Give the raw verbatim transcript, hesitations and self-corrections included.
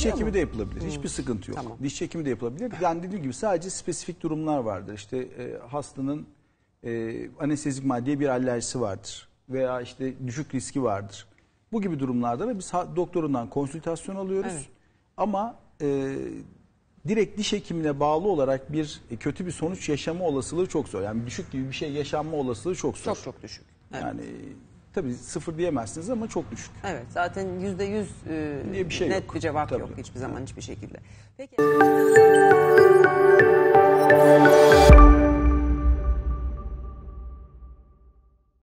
çekimi mu? de yapılabilir. Hmm. Hiçbir sıkıntı yok. Tamam. Diş çekimi de yapılabilir. Yani dediğim gibi sadece spesifik durumlar vardır. İşte e, hastanın e, anestezik maddeye bir alerjisi vardır. Veya işte düşük riski vardır. Bu gibi durumlarda da biz ha, doktorundan konsültasyon alıyoruz. Evet. Ama e, direkt diş hekimine bağlı olarak bir e, kötü bir sonuç yaşama olasılığı çok zor. Yani düşük gibi bir şey yaşanma olasılığı çok zor. Çok çok düşük. Evet. Yani tabii sıfır diyemezsiniz ama çok düşük. Evet, zaten yüzde yüz e, Diye bir şey net yok. bir cevap Tabii. yok hiçbir zaman hiçbir şekilde. Peki.